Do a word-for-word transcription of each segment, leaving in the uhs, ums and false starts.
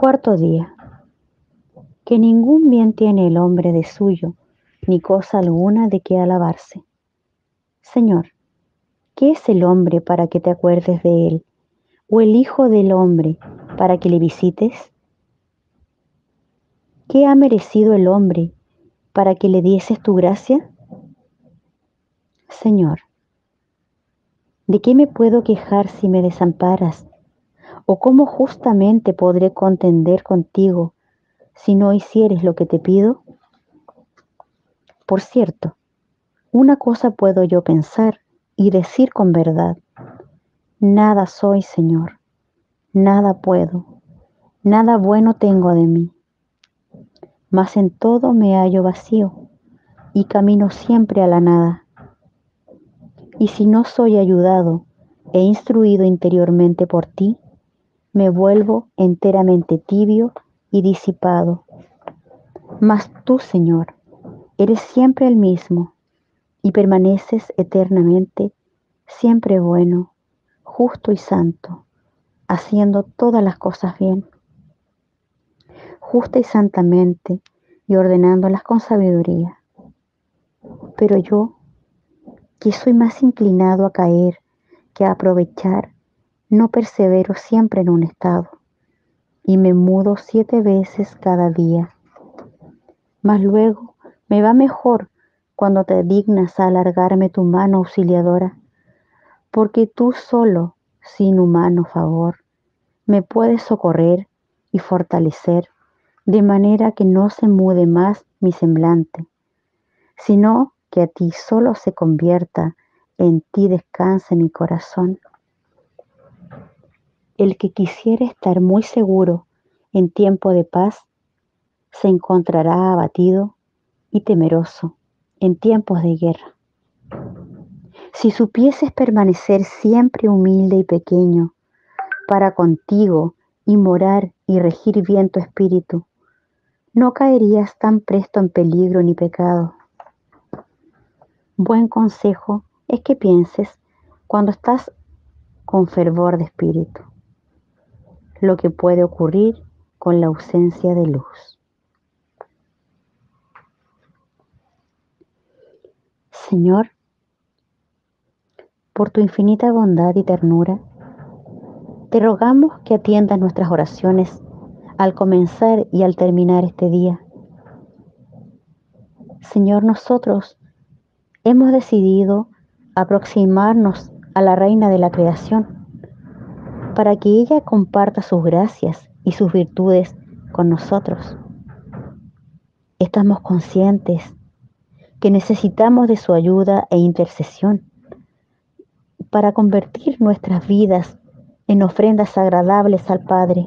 Cuarto día. Que ningún bien tiene el hombre de suyo, ni cosa alguna de que alabarse. Señor, ¿qué es el hombre para que te acuerdes de él? ¿O el hijo del hombre para que le visites? ¿Qué ha merecido el hombre para que le dieses tu gracia? Señor, ¿de qué me puedo quejar si me desamparas? ¿O cómo justamente podré contender contigo si no hicieres lo que te pido? Por cierto, una cosa puedo yo pensar y decir con verdad: nada soy, Señor, nada puedo, nada bueno tengo de mí. Mas en todo me hallo vacío y camino siempre a la nada. Y si no soy ayudado e instruido interiormente por ti, me vuelvo enteramente tibio y disipado. Mas tú, Señor, eres siempre el mismo y permaneces eternamente, siempre bueno, justo y santo, haciendo todas las cosas bien, justa y santamente, y ordenándolas con sabiduría. Pero yo, que soy más inclinado a caer que a aprovechar, no persevero siempre en un estado, y me mudo siete veces cada día. Mas luego me va mejor cuando te dignas a alargarme tu mano auxiliadora, porque tú solo, sin humano favor, me puedes socorrer y fortalecer, de manera que no se mude más mi semblante, sino que a ti solo se convierta, en ti descanse mi corazón. El que quisiera estar muy seguro en tiempo de paz, se encontrará abatido y temeroso en tiempos de guerra. Si supieses permanecer siempre humilde y pequeño para contigo y morar y regir bien tu espíritu, no caerías tan presto en peligro ni pecado. Buen consejo es que pienses cuando estás con fervor de espíritu lo que puede ocurrir con la ausencia de luz. Señor, por tu infinita bondad y ternura, te rogamos que atiendas nuestras oraciones al comenzar y al terminar este día. Señor, nosotros hemos decidido aproximarnos a la Reina de la Creación para que ella comparta sus gracias y sus virtudes con nosotros. Estamos conscientes que necesitamos de su ayuda e intercesión para convertir nuestras vidas en ofrendas agradables al Padre.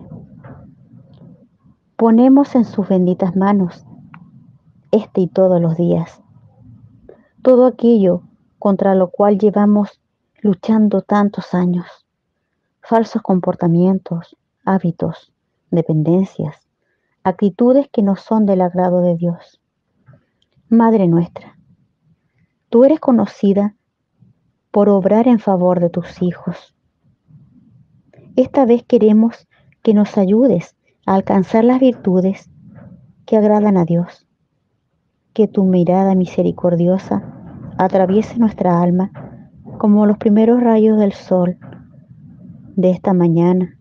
Ponemos en sus benditas manos, este y todos los días, todo aquello contra lo cual llevamos luchando tantos años: falsos comportamientos, hábitos, dependencias, actitudes que no son del agrado de Dios. Madre nuestra, tú eres conocida por obrar en favor de tus hijos. Esta vez queremos que nos ayudes a alcanzar las virtudes que agradan a Dios. Que tu mirada misericordiosa atraviese nuestra alma como los primeros rayos del sol de esta mañana,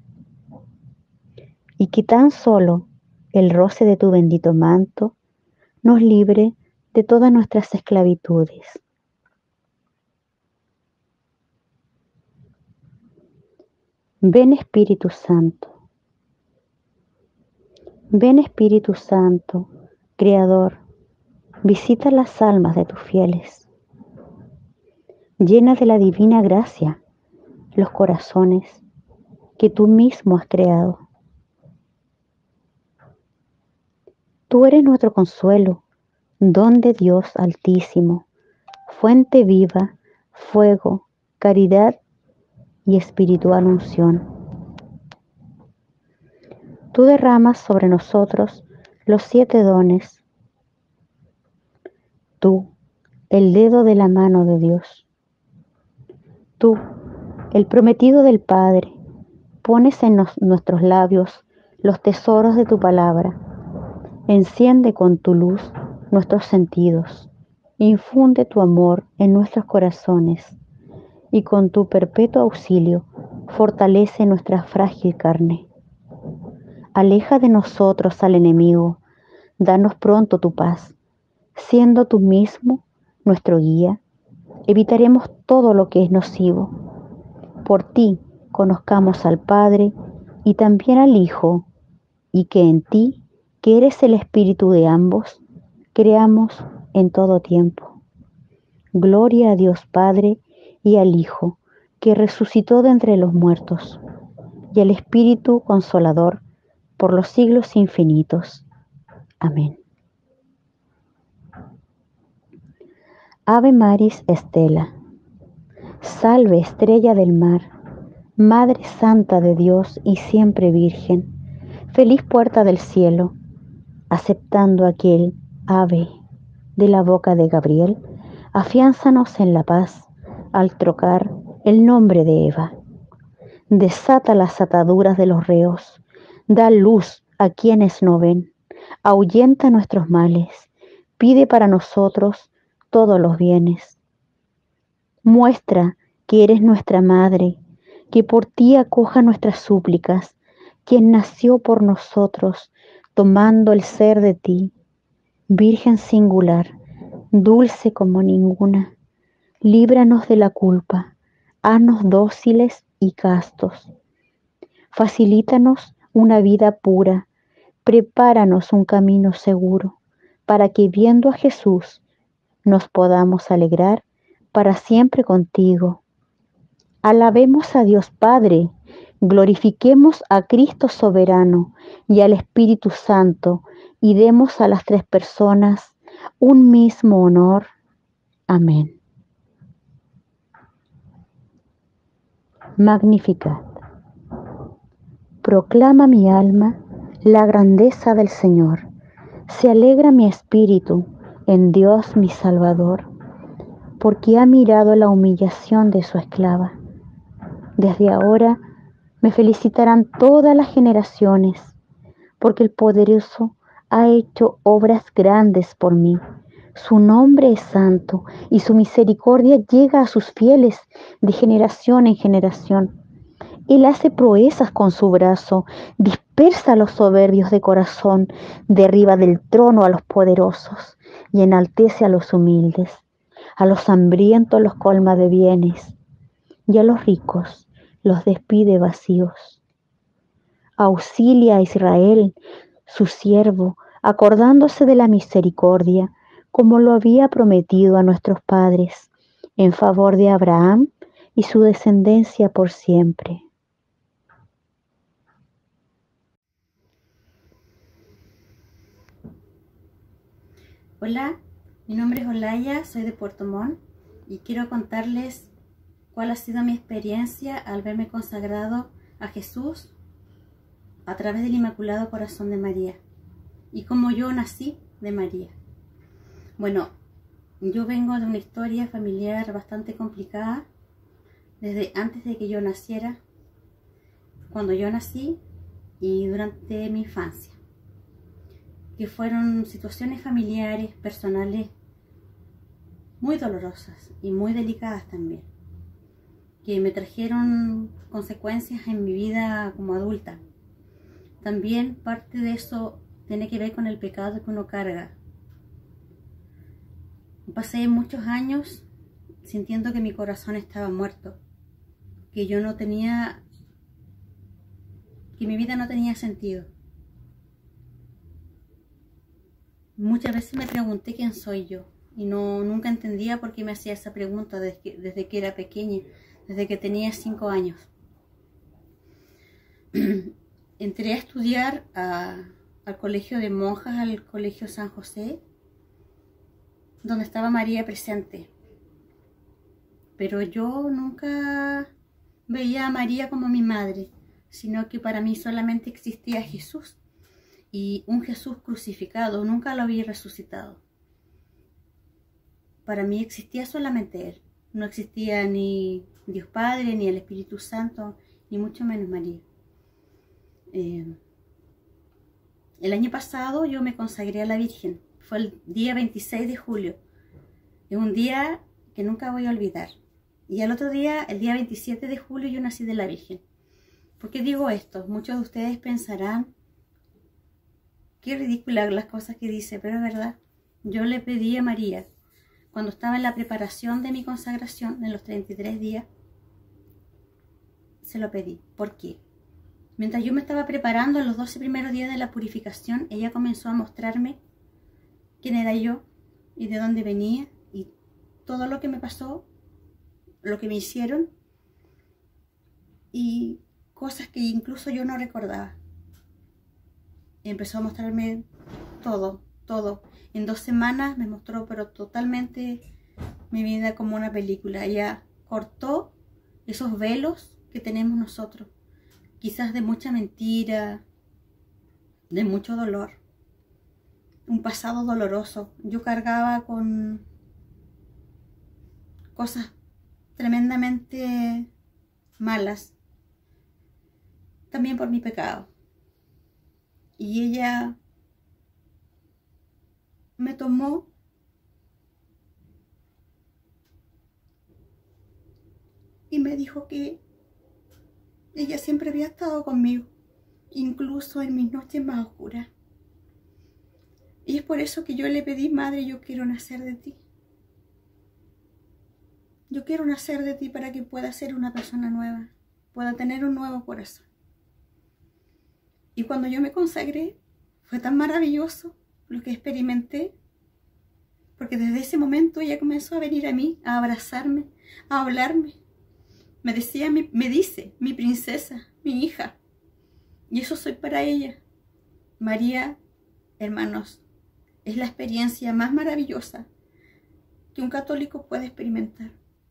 y que tan solo el roce de tu bendito manto nos libre de todas nuestras esclavitudes. Ven Espíritu Santo. Ven Espíritu Santo, Creador, visita las almas de tus fieles. Llena de la divina gracia los corazones que tú mismo has creado. Tú eres nuestro consuelo, don de Dios Altísimo, fuente viva, fuego, caridad y espiritual unción. Tú derramas sobre nosotros los siete dones. Tú, el dedo de la mano de Dios. Tú, el prometido del Padre, pones en nos, nuestros labios los tesoros de tu palabra. Enciende con tu luz nuestros sentidos, infunde tu amor en nuestros corazones y con tu perpetuo auxilio fortalece nuestra frágil carne. Aleja de nosotros al enemigo, danos pronto tu paz. Siendo tú mismo nuestro guía, evitaremos todo lo que es nocivo. Por ti conozcamos al Padre y también al Hijo, y que en ti, que eres el Espíritu de ambos, creamos en todo tiempo. Gloria a Dios Padre y al Hijo, que resucitó de entre los muertos, y al Espíritu Consolador, por los siglos infinitos. Amén. Ave Maris Estela. Salve, estrella del mar, Madre Santa de Dios y siempre Virgen, feliz puerta del cielo, aceptando aquel ave de la boca de Gabriel, afiánzanos en la paz al trocar el nombre de Eva. Desata las ataduras de los reos, da luz a quienes no ven, ahuyenta nuestros males, pide para nosotros todos los bienes. Muestra que eres nuestra madre, que por ti acoja nuestras súplicas, quien nació por nosotros, tomando el ser de ti, Virgen singular, dulce como ninguna, líbranos de la culpa, haznos dóciles y castos. Facilítanos una vida pura, prepáranos un camino seguro, para que viendo a Jesús nos podamos alegrar para siempre contigo. Alabemos a Dios Padre, glorifiquemos a Cristo soberano y al Espíritu Santo, y demos a las tres personas un mismo honor. Amén. Magnificat. Proclama mi alma la grandeza del Señor. Se alegra mi espíritu en Dios mi Salvador, porque ha mirado la humillación de su esclava. Desde ahora me felicitarán todas las generaciones, porque el poderoso ha hecho obras grandes por mí. Su nombre es santo y su misericordia llega a sus fieles de generación en generación. Él hace proezas con su brazo, dispersa a los soberbios de corazón, derriba del trono a los poderosos y enaltece a los humildes. A los hambrientos los colma de bienes y a los ricos los despide vacíos. Auxilia a Israel, su siervo, acordándose de la misericordia, como lo había prometido a nuestros padres, en favor de Abraham y su descendencia por siempre. Hola, mi nombre es Olaya, soy de Puerto Montt y quiero contarles cuál ha sido mi experiencia al verme consagrado a Jesús a través del Inmaculado Corazón de María y cómo yo nací de María. Bueno, yo vengo de una historia familiar bastante complicada desde antes de que yo naciera, cuando yo nací y durante mi infancia, que fueron situaciones familiares, personales muy dolorosas y muy delicadas también, que me trajeron consecuencias en mi vida como adulta. También parte de eso tiene que ver con el pecado que uno carga. Pasé muchos años sintiendo que mi corazón estaba muerto, que yo no tenía, que mi vida no tenía sentido. Muchas veces me pregunté quién soy yo y no, nunca entendía por qué me hacía esa pregunta desde que, desde que era pequeña, desde que tenía cinco años. Entré a estudiar a, al colegio de monjas, al colegio San José, donde estaba María presente. Pero yo nunca veía a María como mi madre, sino que para mí solamente existía Jesús. Y un Jesús crucificado, nunca lo había resucitado. Para mí existía solamente Él. No existía ni Dios Padre, ni el Espíritu Santo, ni mucho menos María. Eh, El año pasado yo me consagré a la Virgen. Fue el día veintiséis de julio. Es un día que nunca voy a olvidar. Y al otro día, el día veintisiete de julio, yo nací de la Virgen. ¿Por qué digo esto? Muchos de ustedes pensarán, qué ridícula las cosas que dice, pero es verdad. Yo le pedí a María, cuando estaba en la preparación de mi consagración, en los treinta y tres días, se lo pedí. ¿Por qué? Mientras yo me estaba preparando en los doce primeros días de la purificación, ella comenzó a mostrarme quién era yo y de dónde venía y todo lo que me pasó, lo que me hicieron y cosas que incluso yo no recordaba. Y empezó a mostrarme todo, todo. En dos semanas me mostró pero totalmente mi vida como una película. Ella cortó esos velos que tenemos nosotros, quizás de mucha mentira, de mucho dolor, un pasado doloroso. Yo cargaba con cosas tremendamente malas, también por mi pecado. Y ella me tomó y me dijo que ella siempre había estado conmigo, incluso en mis noches más oscuras. Y es por eso que yo le pedí: Madre, yo quiero nacer de ti. Yo quiero nacer de ti para que pueda ser una persona nueva, pueda tener un nuevo corazón. Y cuando yo me consagré, fue tan maravilloso lo que experimenté, porque desde ese momento ella comenzó a venir a mí, a abrazarme, a hablarme. Me decía, me dice, mi princesa, mi hija. Y eso soy para ella. María, hermanos, es la experiencia más maravillosa que un católico puede experimentar.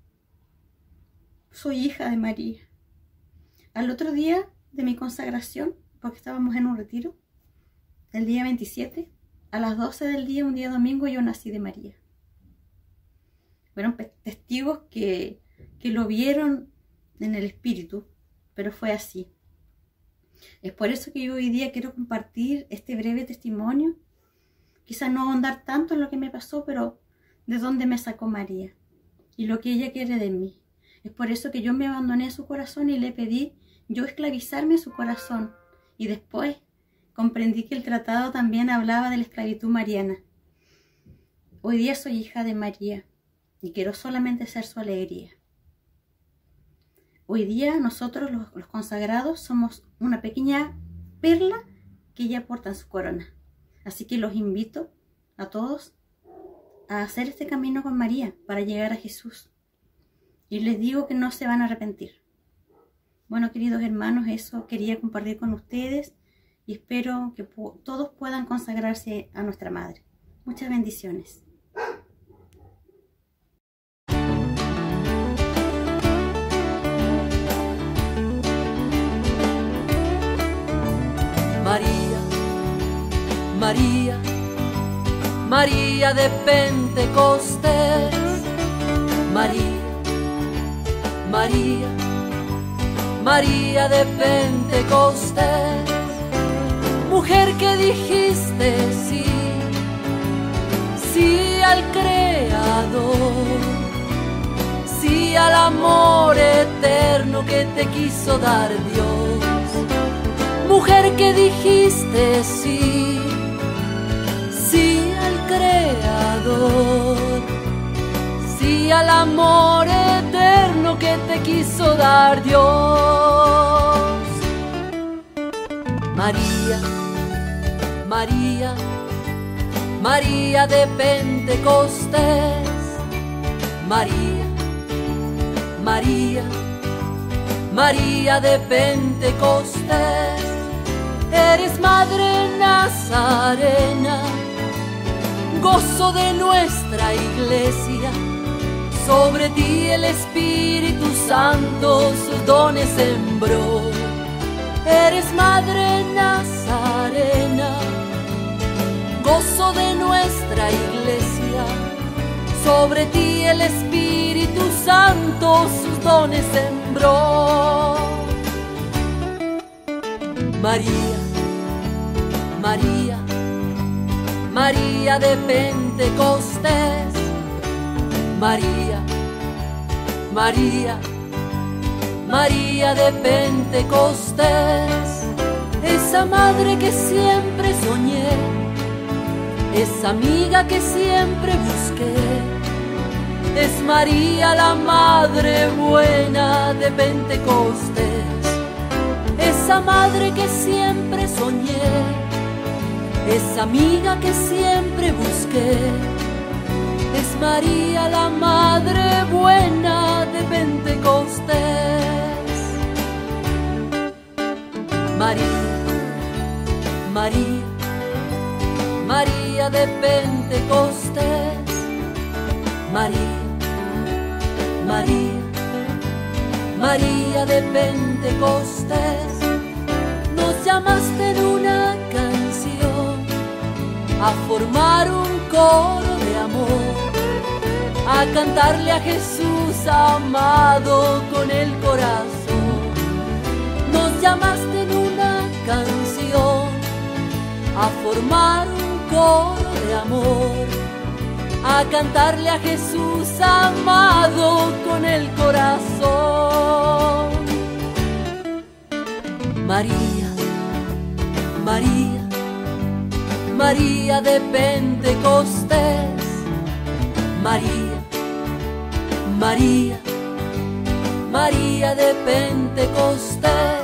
Soy hija de María. Al otro día de mi consagración, porque estábamos en un retiro, el día veintisiete, a las doce del día, un día domingo, yo nací de María. Fueron testigos que, que lo vieron en el espíritu, pero fue así. Es por eso que yo hoy día quiero compartir este breve testimonio. Quizá no ahondar tanto en lo que me pasó, pero de dónde me sacó María y lo que ella quiere de mí. Es por eso que yo me abandoné a su corazón y le pedí yo esclavizarme a su corazón. Y después comprendí que el tratado también hablaba de la esclavitud mariana. Hoy día soy hija de María y quiero solamente ser su alegría. Hoy día nosotros los, los consagrados somos una pequeña perla que ella porta en su corona. Así que los invito a todos a hacer este camino con María para llegar a Jesús. Y les digo que no se van a arrepentir. Bueno, queridos hermanos, eso quería compartir con ustedes y espero que todos puedan consagrarse a nuestra Madre. Muchas bendiciones. María, María, María de Pentecostés. María, María, María de Pentecostés. Mujer que dijiste sí, sí al Creador, sí al amor eterno que te quiso dar Dios. Mujer que dijiste sí, sí al Creador, sí al amor eterno que te quiso dar Dios. María, María, María de Pentecostés. María, María, María de Pentecostés. Eres Madre Nazarena, gozo de nuestra iglesia. Sobre ti el Espíritu Santo sus dones sembró. Eres Madre Nazarena, gozo de nuestra iglesia. Sobre ti el Espíritu Santo sus dones sembró. María, María, María de Pentecostés, María, María, María de Pentecostés, esa madre que siempre soñé, esa amiga que siempre busqué, es María la Madre buena de Pentecostés, esa madre que siempre soñé, esa amiga que siempre busqué, es María la Madre buena de Pentecostés. María, María, María de Pentecostés, María, María, María de Pentecostés, nos llamaste en una canción a formar un coro de amor, a cantarle a Jesús amado con el corazón. Nos llamaste en una canción a formar un coro de amor, a cantarle a Jesús amado con el corazón. María, María, María de Pentecostés, María, María, María de Pentecostés,